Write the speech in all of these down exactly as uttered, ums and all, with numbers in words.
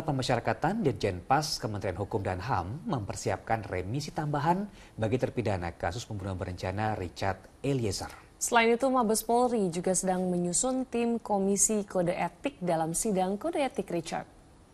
Pemasyarakatan Ditjenpas Kementerian Hukum dan H A M mempersiapkan remisi tambahan bagi terpidana kasus pembunuhan berencana Richard Eliezer. Selain itu, Mabes Polri juga sedang menyusun tim komisi kode etik dalam sidang kode etik Richard.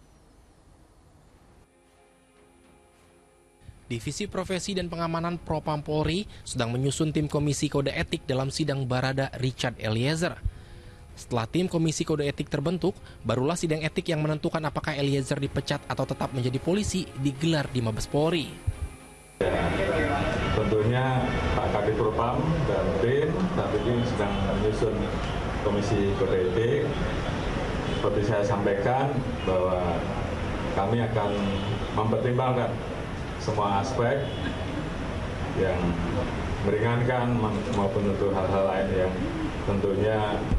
Divisi Profesi dan Pengamanan Propam Polri sedang menyusun tim komisi kode etik dalam sidang Barada Richard Eliezer. Setelah tim komisi kode etik terbentuk, barulah sidang etik yang menentukan apakah Eliezer dipecat atau tetap menjadi polisi digelar di Mabes Polri. Ya, tentunya Pak Kadif Propam dan tim saat ini sedang menyusun komisi kode etik. Seperti saya sampaikan bahwa kami akan mempertimbangkan semua aspek yang meringankan maupun untuk hal-hal lain yang tentunya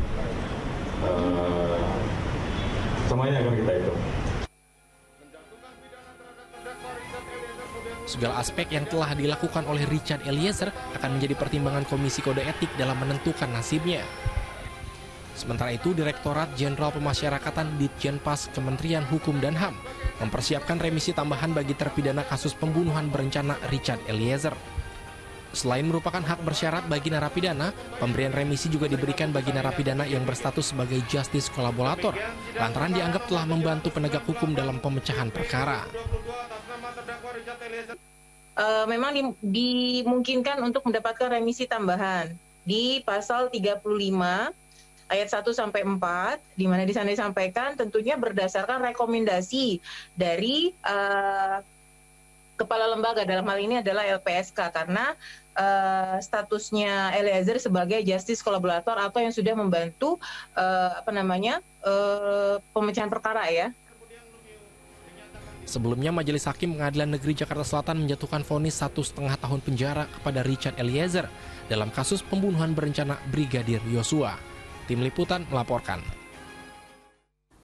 uh, semuanya akan kita hitung. Segala aspek yang telah dilakukan oleh Richard Eliezer akan menjadi pertimbangan Komisi Kode Etik dalam menentukan nasibnya. Sementara itu, Direktorat Jenderal Pemasyarakatan Ditjenpas Kementerian Hukum dan H A M mempersiapkan remisi tambahan bagi terpidana kasus pembunuhan berencana Richard Eliezer. Selain merupakan hak bersyarat bagi narapidana, pemberian remisi juga diberikan bagi narapidana yang berstatus sebagai justice kolaborator, lantaran dianggap telah membantu penegak hukum dalam pemecahan perkara. Uh, memang di, dimungkinkan untuk mendapatkan remisi tambahan di pasal tiga puluh lima ayat satu sampai empat, di mana di sana disampaikan tentunya berdasarkan rekomendasi dari uh, kepala lembaga, dalam hal ini adalah L P S K, karena uh, statusnya Eliezer sebagai justice kolaborator atau yang sudah membantu uh, apa namanya uh, pemecahan perkara ya. Sebelumnya, Majelis Hakim Pengadilan Negeri Jakarta Selatan menjatuhkan vonis satu setengah tahun penjara kepada Richard Eliezer dalam kasus pembunuhan berencana Brigadir Yosua. Tim Liputan melaporkan.